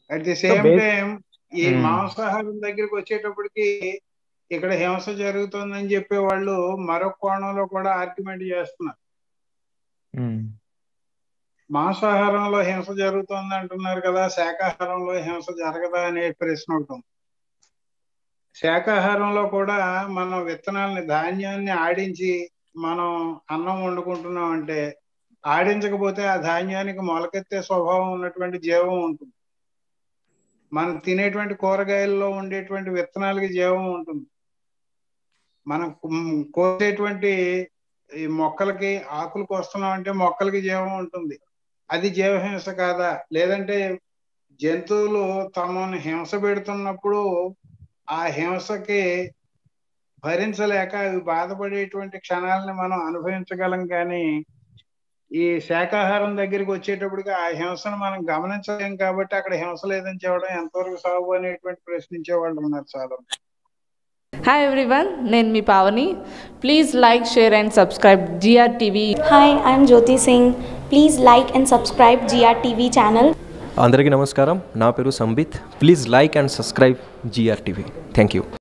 At the so same base time ఈ మాంసాహారం దగ్గరికి వచ్చేటప్పటికి ఇక్కడ హింస జరుగుతుందని చెప్పే వాళ్ళు మరొక కోణంలో కూడా ఆర్గ్యుమెంట్ చేస్తున్నారు. మాంసాహారంలో హింస జరుగుతుంది అంటున్నారు కదా, శాకాహారంలో హింస జరగదా అనే ప్రశ్న ఒకటి ఉంది. శాకాహారంలో కూడా మనం విత్తనాలని, ధాన్యాన్ని ఆడించి మనం అన్నం వండుకుంటున్నాం అంటే, ఆడించకపోతే ఆ ధాన్యానికి మొలకెత్తే స్వభావం ఉన్నటువంటి జీవం ఉంటుంది. మనం తినేటువంటి కూరగాయల్లో ఉండేటువంటి విత్తనాలకి జీవం ఉంటుంది. మనం కోసేటువంటి ఈ మొక్కలకి, ఆకులకు వస్తున్నాం అంటే మొక్కలకి జీవం ఉంటుంది. అది జీవహింస కాదా? లేదంటే జంతువులు తమను హింస పెడుతున్నప్పుడు ఆ హింసకి భరించలేక అవి బాధపడేటువంటి క్షణాలని మనం అనుభవించగలం, కానీ ఈ శాకాహారం దగ్గరికి వచ్చేటప్పటికి ఆ హింసను మనం గమనించలేం. కాబట్టి అక్కడ హింస లేదని చెప్పడం ఎంతవరకు సాగు అనేటువంటి ప్రశ్నించే వాళ్ళు ఉన్నారు చాలా. Hi everyone, నేను మీ Pavani. Please like, share and subscribe GRTV. Hi, I'm Jyoti Singh. Please like and subscribe GRTV channel. అందరికీ నమస్కారం, నా పేరు Sambit. Please like and subscribe GRTV. Thank you.